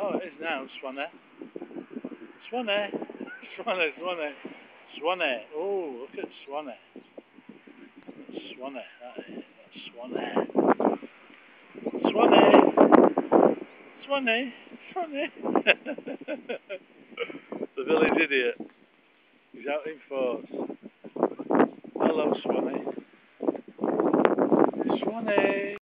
Oh, it is now, swanny. Swanny. Swanny, swanny. Swanny. Oh, look at swanny. Swanny, that is. That's swanny. Swanny. Swanny. Swanny. The village idiot. He's out in force. Hello, Swanny. Swanny.